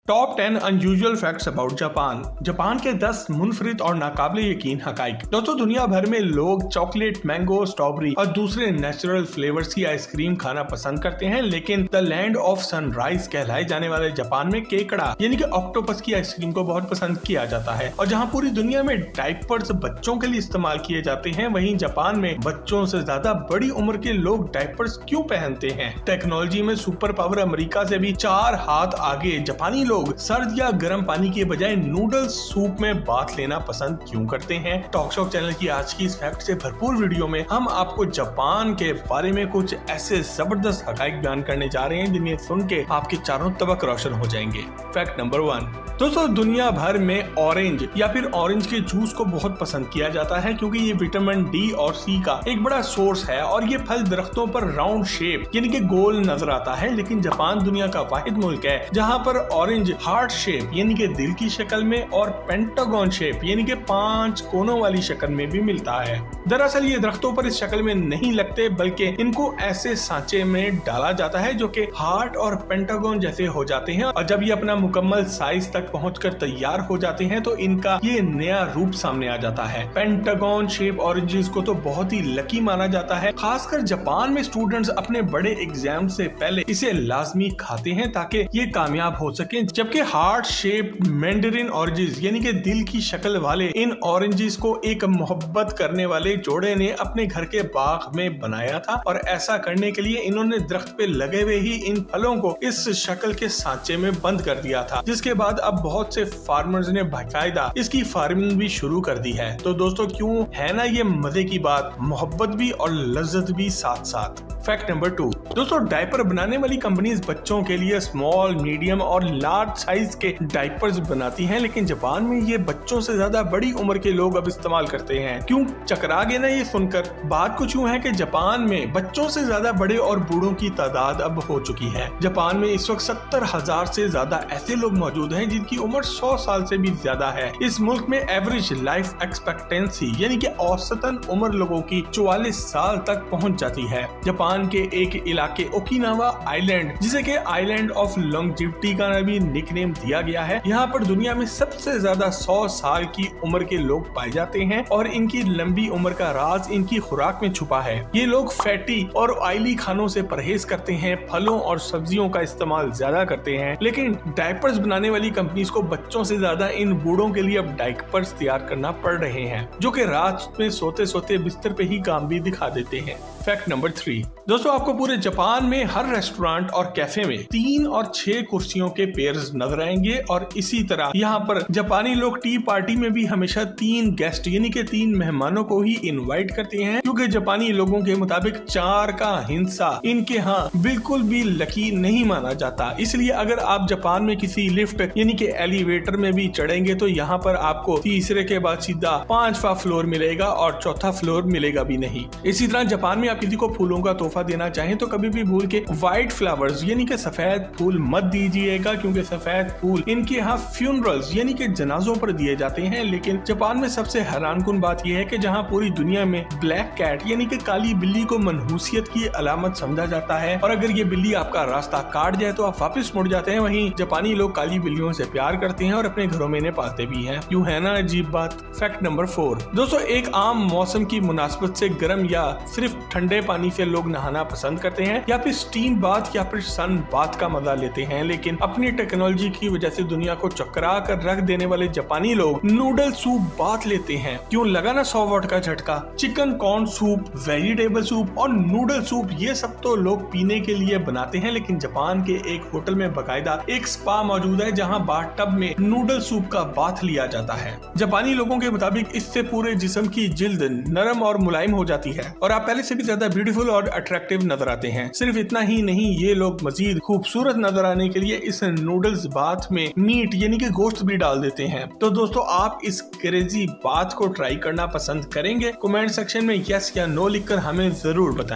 Top 10 unusual facts about Japan. Japan के 10 मुनफरिद और नाकाबिले यकीन हकाइक। दोस्तों, दुनिया भर में लोग चॉकलेट, मैंगो, स्ट्रॉबेरी और दूसरे नेचुरल फ्लेवर्स की आइसक्रीम खाना पसंद करते हैं, लेकिन द लैंड ऑफ सनराइज कहलाए जाने वाले जापान में केकड़ा यानी कि ऑक्टोपस की आइसक्रीम को बहुत पसंद किया जाता है। और जहाँ पूरी दुनिया में डायपर्स बच्चों के लिए इस्तेमाल किए जाते हैं, वहीं जापान में बच्चों से ज्यादा बड़ी उम्र के लोग डायपर्स क्यों पहनते हैं? टेक्नोलॉजी में सुपर पावर अमेरिका से भी 4 हाथ आगे जापानी लोग सर्द या गर्म पानी के बजाय नूडल्स सूप में बाथ लेना पसंद क्यों करते हैं? टॉक शॉक चैनल की आज की इस फैक्ट से भरपूर वीडियो में हम आपको जापान के बारे में कुछ ऐसे जबरदस्त हकाइक बयान करने जा रहे हैं जिन्हें सुन के आपके चारों तबक रोशन हो जाएंगे। Fact number 1। दोस्तों, दुनिया भर में ऑरेंज या फिर ऑरेंज के जूस को बहुत पसंद किया जाता है क्योंकि ये विटामिन डी और सी का एक बड़ा सोर्स है और ये फल दरख्तों पर राउंड शेप यानी कि गोल नजर आता है। लेकिन जापान दुनिया का वाहिद मुल्क है जहाँ पर ऑरेंज हार्ट शेप यानी कि दिल की शक्ल में और पेंटागन शेप यानी कि 5 कोनों वाली शक्ल में भी मिलता है। दरअसल ये दरख्तों पर इस शक्ल में नहीं लगते, बल्कि इनको ऐसे सांचे में डाला जाता है जो कि हार्ट और पेंटागन जैसे हो जाते हैं और जब ये अपना मुकम्मल साइज तक पहुंचकर तैयार हो जाते हैं तो इनका ये नया रूप सामने आ जाता है। पेंटागन शेप ऑरेंजेस को तो बहुत ही लकी माना जाता है। खासकर जापान में स्टूडेंट्स अपने बड़े एग्जाम से पहले इसे लाजमी खाते हैं ताकि ये कामयाब हो सके। जबकि हार्ट शेप मैंडरिन ऑरेंजेस यानी कि दिल की शक्ल वाले इन ऑरेंजेस को एक मोहब्बत करने वाले जोड़े ने अपने घर के बाग में बनाया था और ऐसा करने के लिए इन्होंने दरख्त पे लगे हुए ही इन फलों को इस शक्ल के सांचे में बंद कर दिया था, जिसके बाद अब बहुत से फार्मर्स ने बाकायदा इसकी फार्मिंग भी शुरू कर दी है। तो दोस्तों, क्यों है ना ये मजे की बात, मोहब्बत भी और लज्जत भी साथ साथ। Fact number 2। दोस्तों, डायपर बनाने वाली कंपनीज बच्चों के लिए स्मॉल, मीडियम और लार्ज साइज के डायपर्स बनाती हैं, लेकिन जापान में ये बच्चों से ज्यादा बड़ी उम्र के लोग अब इस्तेमाल करते हैं। क्यों चकरा गए ना ये सुनकर? बात कुछ यूं है कि जापान में बच्चों से ज्यादा बड़े और बूढ़ों की तादाद अब हो चुकी है। जापान में इस वक्त 70,000 से ज्यादा ऐसे लोग मौजूद हैं जिनकी उम्र 100 साल से भी ज्यादा है। इस मुल्क में एवरेज लाइफ एक्सपेक्टेंसी यानी कि औसतन उम्र लोगों की 44 साल तक पहुँच जाती है। जापान के एक इलाके ओकिनावा आइलैंड, जिसे के आइलैंड ऑफ लॉन्गेविटी का भी निकनेम दिया गया है, यहाँ पर दुनिया में सबसे ज्यादा 100 साल की उम्र के लोग पाए जाते हैं और इनकी लंबी उम्र का राज इनकी खुराक में छुपा है। ये लोग फैटी और ऑयली खानों से परहेज करते हैं, फलों और सब्जियों का इस्तेमाल ज्यादा करते हैं। लेकिन डायपर्स बनाने वाली कंपनीज को बच्चों से ज्यादा इन बूढ़ों के लिए अब डायपर्स तैयार करना पड़ रहे हैं, जो कि रात में सोते सोते बिस्तर पे ही काम भी दिखा देते हैं। Fact number 3। दोस्तों, आपको पूरे जापान में हर रेस्टोरेंट और कैफे में 3 और 6 कुर्सियों के पेयर्स नजर आएंगे और इसी तरह यहाँ पर जापानी लोग टी पार्टी में भी हमेशा 3 गेस्ट यानी कि 3 मेहमानों को ही इनवाइट करते हैं, क्योंकि जापानी लोगों के मुताबिक 4 का हिस्सा इनके यहाँ बिल्कुल भी लकी नहीं माना जाता। इसलिए अगर आप जापान में किसी लिफ्ट यानी कि एलिवेटर में भी चढ़ेंगे तो यहाँ पर आपको तीसरे के बाद सीधा 5वां फ्लोर मिलेगा और चौथा फ्लोर मिलेगा भी नहीं। इसी तरह जापान में आप किसी को फूलों का तोहफा देना चाहें तो कभी भी भूल के व्हाइट फ्लावर्स यानी कि सफेद फूल मत दीजिएगा, क्योंकि सफेद फूल इनके यहाँ फ्यूनरल्स यानी कि जनाजों पर दिए जाते हैं। लेकिन जापान में सबसे हैरानकुन बात यह है कि जहाँ पूरी दुनिया में ब्लैक कैट यानी कि काली बिल्ली को मनहूसियत की अलामत समझा जाता है और अगर ये बिल्ली आपका रास्ता काट जाए तो आप वापस मुड़ जाते हैं, वहीं जापानी लोग काली बिल्लियों से प्यार करते हैं और अपने घरों में इन्हें पालते भी हैं। यूं है ना अजीब बात। Fact number 4। दोस्तों, एक आम मौसम की मुनासबत से गर्म या सिर्फ ठंडे पानी से लोग नहाना पसंद करते हैं या फिर स्टीम बाथ या फिर सन बाथ का मजा लेते हैं, लेकिन अपनी टेक्नोलॉजी की वजह से दुनिया को चकरा कर रख देने वाले जापानी लोग नूडल सूप बाथ लेते हैं। क्यों लगा ना 100 वाट का झटका? Chicken corn soup, vegetable soup और नूडल सूप ये सब तो लोग पीने के लिए बनाते हैं, लेकिन जापान के एक होटल में बाकायदा एक स्पा मौजूद है जहाँ बाथटब में नूडल सूप का बाथ लिया जाता है। जापानी लोगों के मुताबिक इससे पूरे जिस्म की जिल्द नरम और मुलायम हो जाती है और आप पहले से भी ज्यादा ब्यूटीफुल और अट्रैक्टिव नजर आते हैं। सिर्फ इतना ही नहीं, ये लोग मजीद खूबसूरत नजर आने के लिए इस नूडल्स बाथ में मीट यानी कि गोश्त भी डाल देते हैं। तो दोस्तों, आप इस क्रेजी बात को ट्राई करना पसंद करेंगे? कमेंट सेक्शन में यस या नो लिखकर हमें जरूर बताएं।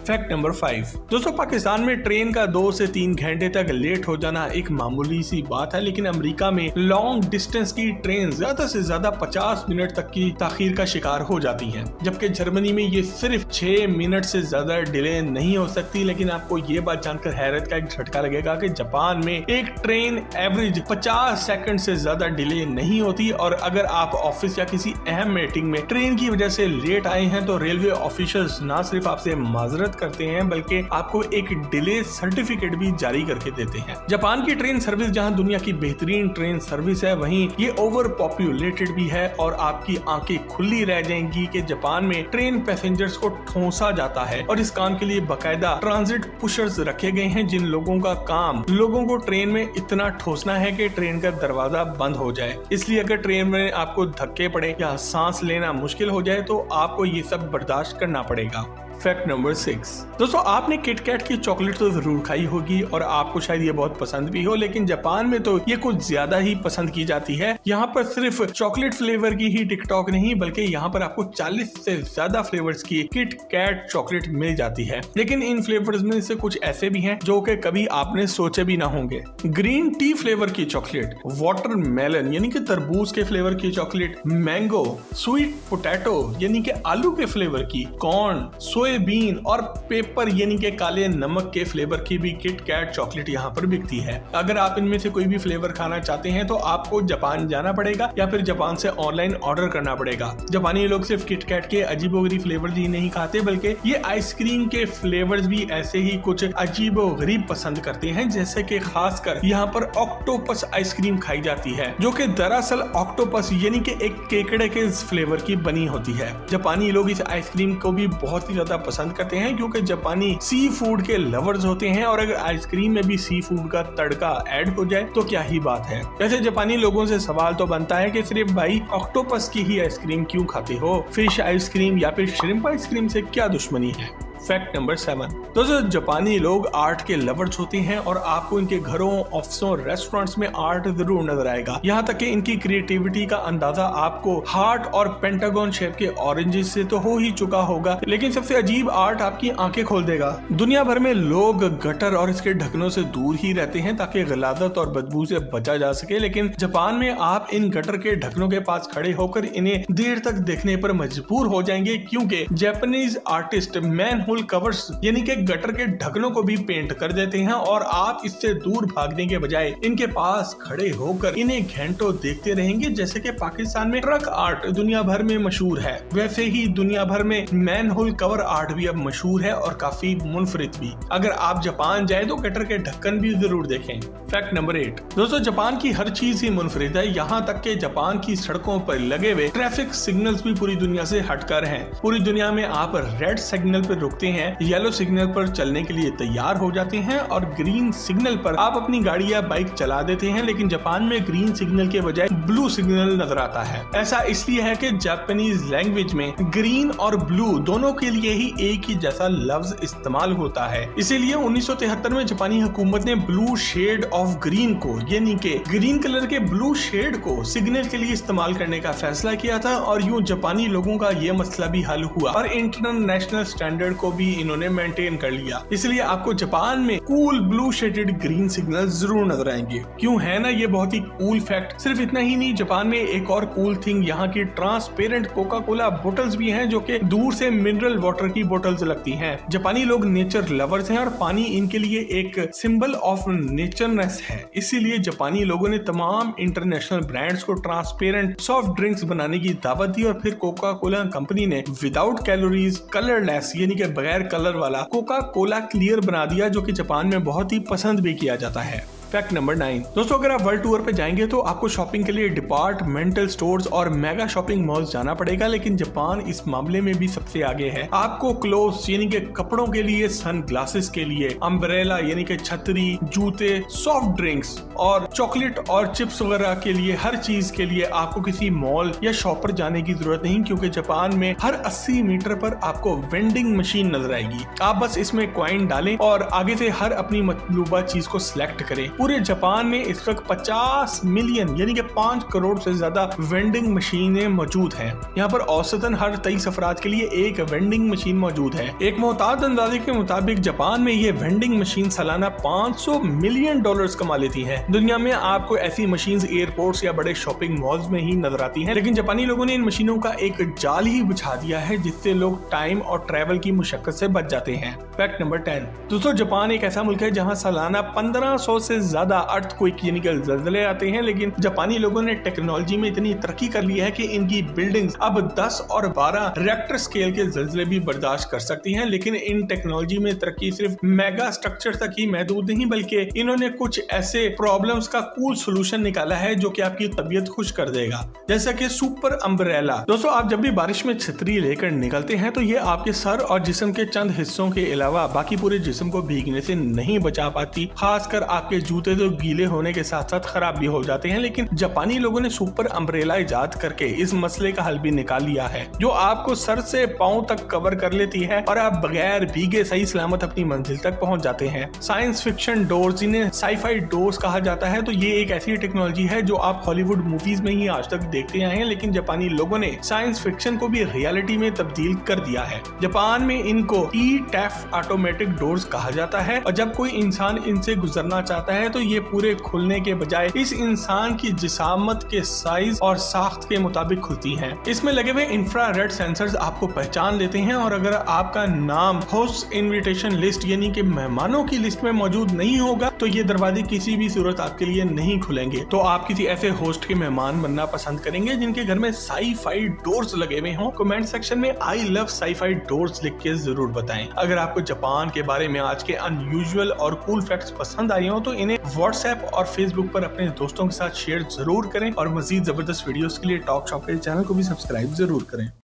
Fact number 5। दोस्तों पाकिस्तान में ट्रेन का 2 से 3 घंटे तक लेट हो जाना एक मामूली सी बात है, लेकिन अमेरिका में लॉन्ग डिस्टेंस की ट्रेन ज्यादा से ज्यादा 50 मिनट तक की ताखीर का शिकार हो जाती है, जबकि जर्मनी में ये सिर्फ 6 मिनट से ज्यादा डिले नहीं हो सकती। लेकिन आपको ये बात जानकर हैरत का एक झटका लगेगा कि जापान में एक ट्रेन एवरेज 50 सेकंड से ज्यादा डिले नहीं होती, और अगर आप ऑफिस या किसी अहम मीटिंग में ट्रेन की वजह से लेट आए हैं तो रेलवे ऑफिशियल्स ना सिर्फ आपसे माजरत करते हैं बल्कि आपको एक डिले सर्टिफिकेट भी जारी करके देते हैं। जापान की ट्रेन सर्विस जहां दुनिया की बेहतरीन ट्रेन सर्विस है, वहीं ये ओवर पॉपुलेटेड भी है, और आपकी आंखें खुली रह जाएंगी कि जापान में ट्रेन पैसेंजर्स को ठोसा जाता है और इस काम के लिए बाकायदा ट्रांजिट पुशर्स रखे गए हैं, जिन लोगों का काम लोगों को ट्रेन में इतना ठोसना है कि ट्रेन का दरवाजा बंद हो जाए। इसलिए अगर ट्रेन में आपको धक्के पड़े या सांस लेना मुश्किल हो जाए तो आपको ये सब बर्दाश्त करना पड़ेगा। Fact number 6। दोस्तों आपने किटकैट की चॉकलेट तो जरूर खाई होगी और आपको शायद ये बहुत पसंद भी हो, लेकिन जापान में तो ये कुछ ज्यादा ही पसंद की जाती है। यहाँ पर सिर्फ चॉकलेट फ्लेवर की ही टिकटॉक नहीं बल्कि यहाँ पर आपको 40 से ज्यादा फ्लेवर्स की किटकैट चॉकलेट मिल जाती है। लेकिन इन फ्लेवर्स में से कुछ ऐसे भी हैं जो कि कभी आपने सोचे भी ना होंगे। ग्रीन टी फ्लेवर की चॉकलेट, वाटरमेलन यानी कि तरबूज के फ्लेवर की चॉकलेट, मैंगो, स्वीट पोटैटो यानी कि आलू के फ्लेवर की, कॉर्न, सोयाबीन और पेपर यानी के काले नमक के फ्लेवर की भी किटकैट चॉकलेट यहाँ पर बिकती है। अगर आप इनमें से कोई भी फ्लेवर खाना चाहते हैं तो आपको जापान जाना पड़ेगा या फिर जापान से ऑनलाइन ऑर्डर करना पड़ेगा। जापानी लोग सिर्फ किटकैट के अजीबोगरीब फ्लेवर्स ही नहीं खाते बल्कि ये आइसक्रीम के फ्लेवर्स भी ऐसे ही कुछ अजीबोगरीब पसंद करते हैं, जैसे कि खासकर यहाँ पर ऑक्टोपस आइसक्रीम खाई जाती है, जो कि दरअसल ऑक्टोपस यानी कि एक केकड़े के फ्लेवर की बनी होती है। जापानी लोग इस आइसक्रीम को भी बहुत ही ज्यादा पसंद करते हैं क्योंकि जापानी सी फूड के लवर्स होते हैं, और अगर आइसक्रीम में भी सी फूड का तड़का ऐड हो जाए तो क्या ही बात है। वैसे जापानी लोगों से सवाल तो बनता है कि सिर्फ भाई ऑक्टोपस की ही आइसक्रीम क्यों खाते हो, फिश आइसक्रीम या फिर श्रिम्प आइसक्रीम से क्या दुश्मनी है। Fact number 7। दोस्तों जापानी लोग आर्ट के लवर्स होते हैं और आपको इनके घरों, ऑफिसों, रेस्टोरेंट्स में आर्ट जरूर नजर आएगा। यहाँ तक कि इनकी क्रिएटिविटी का अंदाजा आपको हार्ट और पेंटागन शेप के ऑरेंजेस से तो हो ही चुका होगा, लेकिन सबसे अजीब आर्ट आपकी आंखें खोल देगा। दुनिया भर में लोग गटर और इसके ढक्कनों से दूर ही रहते हैं ताकि गलाजत और बदबू से बचा जा सके, लेकिन जापान में आप इन गटर के ढक्कनों के पास खड़े होकर इन्हें देर तक देखने पर मजबूर हो जाएंगे, क्योंकि जापानीज आर्टिस्ट मैन कवर्स यानी कि गटर के ढक्कनों को भी पेंट कर देते हैं, और आप इससे दूर भागने के बजाय इनके पास खड़े होकर इन्हें घंटों देखते रहेंगे। जैसे कि पाकिस्तान में ट्रक आर्ट दुनिया भर में मशहूर है, वैसे ही दुनिया भर में मैनहोल कवर आर्ट भी अब मशहूर है और काफी मुनफरिद भी। अगर आप जापान जाए तो गटर के ढक्कन भी जरूर देखें। Fact number 8। दोस्तों जापान की हर चीज ही मुनफरिद है, यहाँ तक कि जापान की सड़कों पर लगे हुए ट्रैफिक सिग्नल्स भी पूरी दुनिया से हटकर हैं। पूरी दुनिया में आप रेड सिग्नल पर रुकते हैं, येलो सिग्नल पर चलने के लिए तैयार हो जाते हैं और ग्रीन सिग्नल पर आप अपनी गाड़ी या बाइक चला देते हैं, लेकिन जापान में ग्रीन सिग्नल के बजाय ब्लू सिग्नल नजर आता है। ऐसा इसलिए है कि जापानीज लैंग्वेज में ग्रीन और ब्लू दोनों के लिए ही एक ही जैसा लफ्ज इस्तेमाल होता है। इसीलिए 1973 में जापानी हुकूमत ने ब्लू शेड ऑफ ग्रीन को यानी कि ग्रीन कलर के ब्लू शेड को सिग्नल के लिए इस्तेमाल करने का फैसला किया था, और यूं जापानी लोगों का ये मसला भी हल हुआ और इंटरनेशनल स्टैंडर्ड को भी इन्होंने मेंटेन कर लिया। इसलिए आपको जापान में cool blue shaded green signal जरूर नजर आएंगे। क्यों है ना ये बहुत ही कूल फैक्ट। सिर्फ इतना ही नहीं, जापान में एक और कूल थिंग यहाँ की ट्रांसपेरेंट कोका कोला बोटल्स भी हैं, जो कि दूर से मिनरल वाटर की बोटल्स लगती हैं। जापानी लोग नेचर लवर्स हैं और पानी इनके लिए एक सिंबल ऑफ नेचरनेस है। इसीलिए जापानी लोगों ने तमाम इंटरनेशनल ब्रांड्स को ट्रांसपेरेंट सॉफ्ट ड्रिंक्स बनाने की दावत दी, और फिर कोका कोला कंपनी ने विदाउट कैलोरीज कलरलेस यानी कि बगैर कलर वाला कोका कोला क्लियर बना दिया, जो कि जापान में बहुत ही पसंद भी किया जाता है। Fact number 9। दोस्तों अगर आप वर्ल्ड टूर पे जाएंगे तो आपको शॉपिंग के लिए डिपार्टमेंटल स्टोर्स और मेगा शॉपिंग मॉल्स जाना पड़ेगा, लेकिन जापान इस मामले में भी सबसे आगे है। आपको क्लोथ्स यानी कि कपड़ों के लिए, सन ग्लासेस के लिए, अम्ब्रेला यानी कि छतरी, जूते, सॉफ्ट ड्रिंक्स और चॉकलेट और चिप्स वगैरह के लिए, हर चीज के लिए आपको किसी मॉल या शॉप पर जाने की जरूरत नहीं, क्योंकि जापान में हर 80 मीटर पर आपको वेंडिंग मशीन नजर आएगी। आप बस इसमें कॉइन डालें और आगे से हर अपनी मतलूबा चीज को सिलेक्ट करें। पूरे जापान में इस वक्त 50 मिलियन यानी कि 5 करोड़ से ज्यादा वेंडिंग मशीनें मौजूद हैं। यहाँ पर औसतन हर 23 अफराद के लिए एक वेंडिंग मशीन मौजूद है। एक मोहतात अंदाजे के मुताबिक जापान में ये वेंडिंग मशीन सालाना $500 मिलियन कमा लेती हैं। दुनिया में आपको ऐसी मशीन्स एयरपोर्ट्स या बड़े शॉपिंग मॉल्स में ही नजर आती हैं, लेकिन जापानी लोगों ने इन मशीनों का एक जाल ही बिछा दिया है जिससे लोग टाइम और ट्रैवल की मुशक्कत से बच जाते हैं। Fact number 10। दोस्तों, जापान एक ऐसा मुल्क है जहां सालाना 1500 से ज्यादा अर्थक्वेक यानी कि ज़लज़ले आते हैं, लेकिन जापानी लोगों ने टेक्नोलॉजी में इतनी तरक्की कर ली है कि इनकी बिल्डिंग्स अब 10 और 12 रिएक्टर स्केल के ज़लज़ले भी बर्दाश्त कर सकती हैं। लेकिन इन टेक्नोलॉजी में तरक्की सिर्फ मेगा स्ट्रक्चर तक ही महदूद नहीं, बल्कि इन्होंने कुछ ऐसे प्रॉब्लम्स का कूल सोल्यूशन निकाला है जो कि आपकी तबीयत खुश कर देगा, जैसा कि सुपर अम्ब्रेला। दोस्तों, आप जब भी बारिश में छतरी लेकर निकलते हैं तो ये आपके सर और जिस्म के चंद हिस्सों के अलावा बाकी पूरे जिस्म को भीगने से नहीं बचा पाती। खासकर आपके जूते तो गीले होने के साथ साथ खराब भी हो जाते हैं, लेकिन जापानी लोगों ने सुपर अम्ब्रेला इजाद करके इस मसले का हल भी निकाल लिया है, जो आपको सर से पांव तक कवर कर लेती है और आप बगैर भीगे सही सलामत अपनी मंजिल तक पहुंच जाते हैं। साइंस फिक्शन डोर्स, इन्हें साईफाई डोर्स कहा जाता है, तो ये एक ऐसी टेक्नोलॉजी है जो आप हॉलीवुड मूवीज में ही आज तक देखते आए हैं, लेकिन जापानी लोगों ने साइंस फिक्शन को भी रियलिटी में तब्दील कर दिया है। जापान में इनको ई-टैफ ऑटोमेटिक डोर्स कहा जाता है और जब कोई इंसान इनसे गुजरना चाहता है तो ये पूरे खुलने के बजाय इस इंसान की जिसामत के साइज और साख्त के मुताबिक खुलती हैं। इसमें लगे हुए इंफ्रारेड सेंसर्स आपको पहचान लेते हैं और अगर आपका नाम होस्ट इनविटेशन लिस्ट यानी कि मेहमानों की लिस्ट में मौजूद नहीं होगा तो ये दरवाजे किसी भी सूरत आपके लिए नहीं खुलेंगे। तो आप किसी ऐसे होस्ट के मेहमान बनना पसंद करेंगे जिनके घर में साई-फाई डोर्स लगे हुए हों? कमेंट सेक्शन में आई लव साई-फाई डोर्स लिख के जरूर बताएं। अगर आपको जापान के बारे में आज के अनयूजुअल और कूल फैक्ट्स पसंद आए हो तो इन्हें व्हाट्सएप और फेसबुक पर अपने दोस्तों के साथ शेयर जरूर करें और मजीद जबरदस्त वीडियोस के लिए टॉक शॉप के चैनल को भी सब्सक्राइब जरूर करें।